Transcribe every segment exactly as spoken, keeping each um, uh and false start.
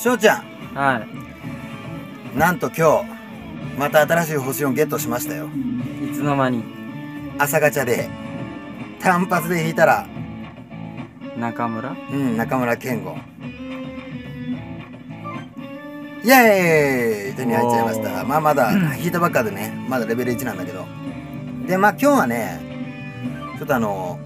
翔ちゃん、 はなんと今日また新しい星よんゲットしましたよ。 い。いつの間に。 朝ガチャで単発で引いたら、 中村。 うん中村健吾、イエーイ手に入っちゃいました。まあまだ引いたばっかでね、まだレベルいちなんだけど。でまあ今日はね、ちょっとあの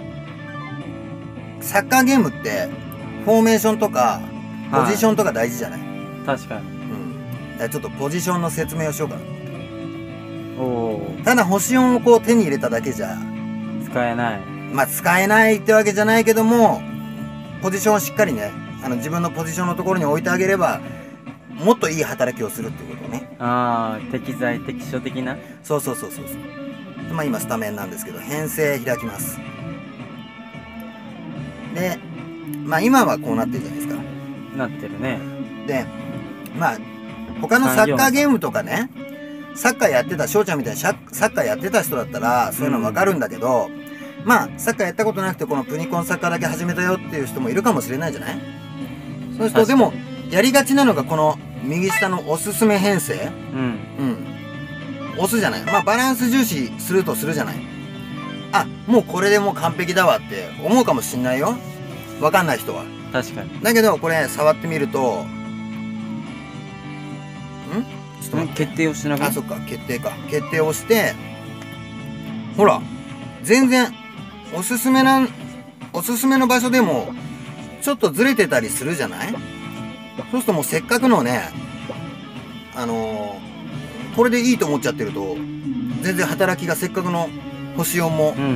サッカーゲームってフォーメーションとかポジションとか大事じゃない？ 確かに。 うん。だからちょっとポジションの説明をしようかな。 おお。 ただ星よんをこう手に入れただけじゃ使えない。 まあ使えないってわけじゃないけども、ポジションをしっかりね、あの自分のポジションのところに置いてあげればもっといい働きをするっていうことね。 ああ、適材適所的な。 そうそうそうそうそう。まあ今スタメンなんですけど、編成開きます。でまあ今はこうなってるじゃないですか。 なってるね。 でまあ他のサッカーゲームとかね、サッカーやってた翔ちゃんみたいにサッカーやってた人だったらそういうの分かるんだけど、うん、まあサッカーやったことなくてこのプニコンサッカーだけ始めたよっていう人もいるかもしれないじゃない。そうするとでもやりがちなのがこの右下のおすすめ編成、うん、うん、押すじゃない。まあバランス重視するとするじゃない。あ、もうこれでもう完璧だわって思うかもしんないよ、分かんない人は。 確かに。 だけどこれ触ってみると、んちょっと待って、 決定をしながら。 あ、そっか、決定か。決定を押して、ほら、全然、おすすめな、おすすめの場所でも、ちょっとずれてたりするじゃない？そうするともうせっかくのね、あのー、これでいいと思っちゃってると、全然働きがせっかくの星よんも、うん、うん、うん、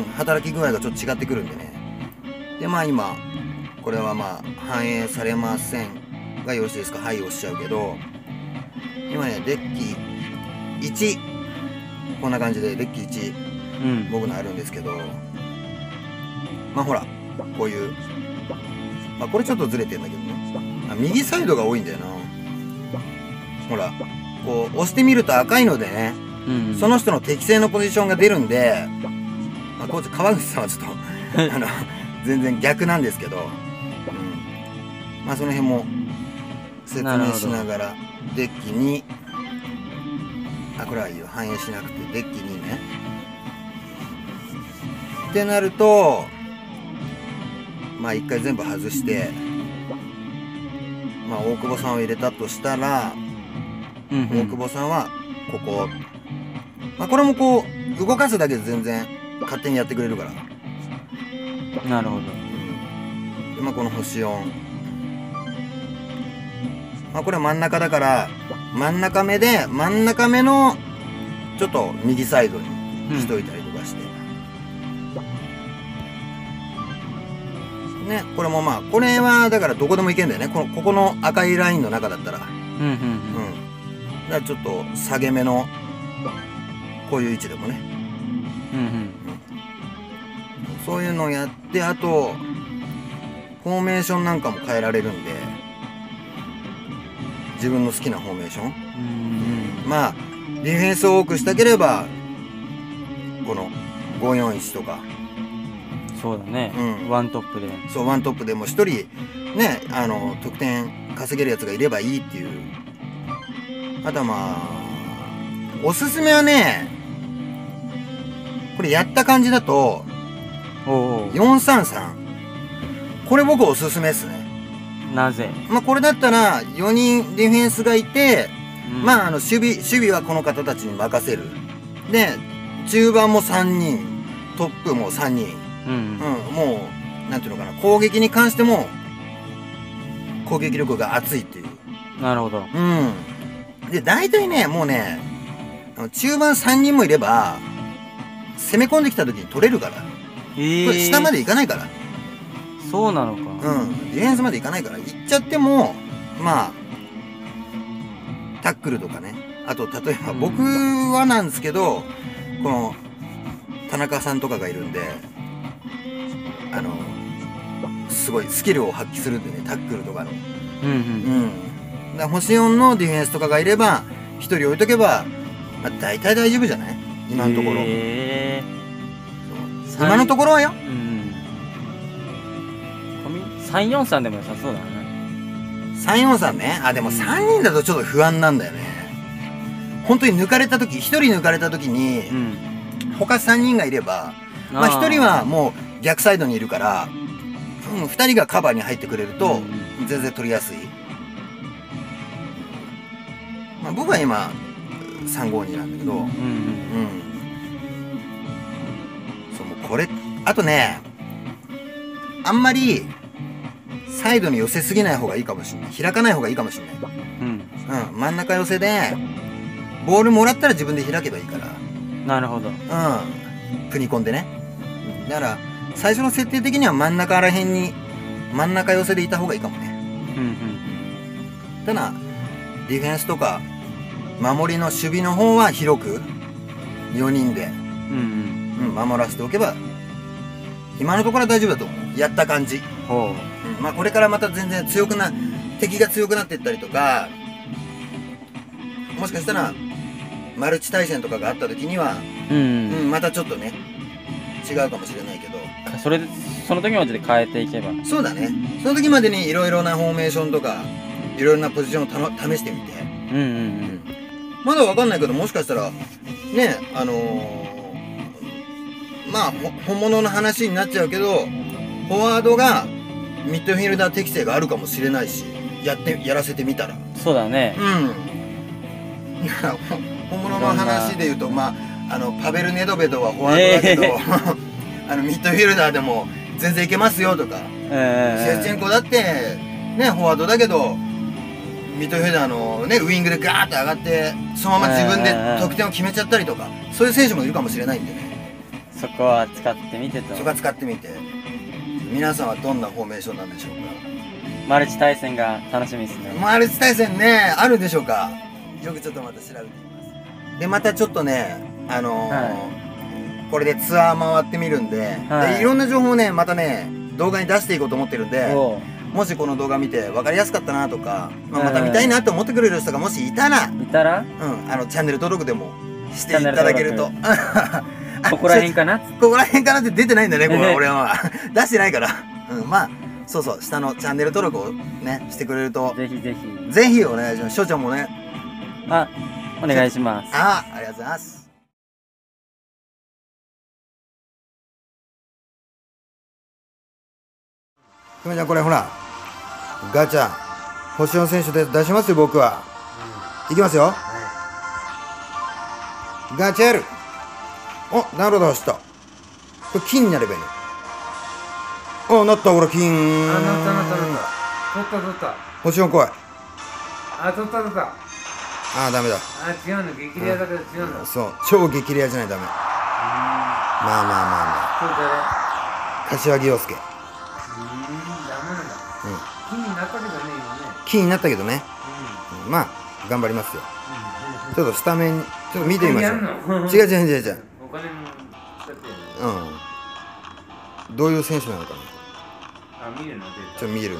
働き具合がちょっと違ってくるんでね。で、まあ今、これはまあ、反映されませんがよろしいですか？はい、押しちゃうけど、今ね、デッキいち、こんな感じでデッキいち、うん、僕のあるんですけど、まあほら、こういう、まあこれちょっとずれてんだけどね、あ、右サイドが多いんだよな。ほら、こう押してみると赤いのでね、うんうん、その人の適正のポジションが出るんで、まあ、こう川口さんはちょっとあの全然逆なんですけど、うん、まあその辺も説明しながら。デッキに、あ、これはいいよ、反映しなくてデッキにねってなると、まあ一回全部外して、まあ大久保さんを入れたとしたら、うんうん、大久保さんはここ、まあこれもこう動かすだけで全然勝手にやってくれるから。 なるほど。 うん、でまあこの星よん、まあこれは真ん中だから真ん中目で、真ん中目のちょっと右サイドにしといたりとかして、うん、ね、これもまあこれはだからどこでもいけんだよね、このここの赤いラインの中だったら、うんうんうん、うん、だからちょっと下げ目のこういう位置でもね、うんうんうん、そういうのをやって、あとフォーメーションなんかも変えられるんで、自分の好きなフォーメーション、うん、まあディフェンスを多くしたければこのごよんいちとか、 そうだね、うん、ワントップで、 そうワントップでも一人ね、あの得点稼げるやつがいればいいっていう。あとはまあおすすめはね、これやった感じだとよんさんさん、これ僕おすすめですね。 なぜ？ まあこれだったらよにんディフェンスがいて、うん、まああの守備守備はこの方たちに任せる。で中盤もさんにん、トップもさんにん、うん、うん、もうなんていうのかな、攻撃に関しても攻撃力が熱いっていう。 なるほど。 うん。で大体ね、もうね、中盤さんにんもいれば攻め込んできた時に取れるから。えー、これ下まで行かないから。 そうなのか。 うん、ディフェンスまでいかないから、行っちゃってもまあタックルとかね、あと例えば僕はなんですけど、この田中さんとかがいるんで、あのすごいスキルを発揮するんでね、タックルとかの、うんうん、うん、だから星よんのディフェンスとかがいればひとり置いとけば、まあ、大体大丈夫じゃない今のところ。へー、今のところはよ、うん、 さんよんさんでも良さそうだね。 さんよんさんね。あ、でもさんにんだとちょっと不安なんだよね。本当に抜かれた時、ひとり抜かれた時に、 うん。 他さんにんがいれば、まあひとりはもう逆サイドにいるから、うん、ふたりがカバーに入ってくれると、全然取りやすい。まあ僕は今、さんごになんだけど、うん。 うんうん。 そう、もうこれ、あとね、あんまり、サイドに寄せすぎない方がいいかもしれない。開かない方がいいかもしれない。 うん。 うん、真ん中寄せで、ボールもらったら自分で開けばいいから。 なるほど。 うん。組み込んでね。だから、最初の設定的には真ん中ら辺に、真ん中寄せでいた方がいいかもね。 うんうん。 ただ、ディフェンスとか、守りの守備の方は広く、よにんで、 うんうん、守らせておけば、今のところは大丈夫だと思う。やった感じ。 うん。ほうん、まあこれからまた全然強くな、敵が強くなっていったりとか、もしかしたら、マルチ対戦とかがあった時には、 う。うんううん。 ん、またちょっとね、違うかもしれないけど、 それで、その時までで変えていけば。 そうだね。その時までにいろいろなフォーメーションとか、いろいろなポジションをたの試してみて、 うんうんうん。 まだわかんないけど、もしかしたら、ね、あのー、まあ、ほ本物の話になっちゃうけど、フォワードがミッドフィルダー適性があるかもしれないし、やって、やらせてみたら。 そうだね。 うん。だからほ本物の話で言うと、まあ、あの、パベル・ネドベドはフォワードだけど、 えあの、ミッドフィルダーでも全然いけますよとか、 えシェフチェンコだって、ね、フォワードだけど、ミッドフィルダーのね、ウイングでガーッと上がって、そのまま自分で得点を決めちゃったりとか、そういう選手もいるかもしれないんでね。 そこは使ってみてとそ。こは使ってみて、皆さんはどんなフォーメーションなんでしょうか。 マルチ対戦が楽しみですね。 マルチ対戦ね、あるでしょうか。よくちょっとまた調べてみます。で、またちょっとね、あのーはこれでツアー回ってみるんで、 はいで、いろんな情報をね、またね、動画に出していこうと思ってるんで、 おうもしこの動画見て分かりやすかったなとか、まあ、また見たいなと思ってくれる人がもしいたら、 いたらうん、あの、チャンネル登録でもしていただけると。 ここら辺かな。 ここら辺かなって出てないんだね、これ俺は。出してないから。うん、まあ、そうそう、下のチャンネル登録をね、してくれると、 ぜひぜひ。 ぜひお願いします。翔ちゃんもね。 あ、お願いします。 ああ、ありがとうございます。くまちゃん、これほら、ガチャ、星野選手で出しますよ、僕は。いきますよ。ガチャル。お、なるほど、走った。これ金になればいいの。お、なった、ほら、金。 あ、なったなったなった。取った取った。 星野来い。 あ、取った取った。 ああ、ダメだ。 あ、違うの、激レアだけど違うんだ。 そう、超激レアじゃないとダメ。まあまあまあまそうだね。 あ。柏木陽介。 うーん、ダメなんだ。 うん。 金になったけどね、今ね。 金になったけどね。 ううんまあ、頑張りますよ。 ん。 ちょっとスタメン、ちょっと見てみましょやんのう。違う違う違う違う。 お金も使ってる。 うん。どういう選手なのかな。 あ、見るの出ちょっと見るね。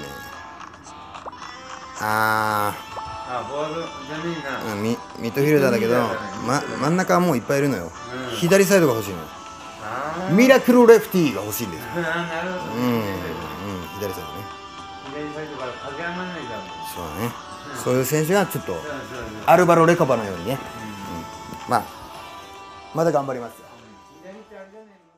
あた。あ、フォワードじゃねえー、 な。 うん、ミミッドフィルダーだけど、ま、真ん中はもういっぱいいるのよ。 うん左サイドが欲しいのよ。 あーミラクルレフティーが欲しいんですよ。 あー、なるほど。 うん、うん、左サイドね。 左サイドから駆け上がらないだろう。 そうだね。そういう選手がちょっと、 そうそうそう。 アルバロ・レカバのようにね。 うんまあ、まだ頑張りますよ。 左ってあれじゃねえの。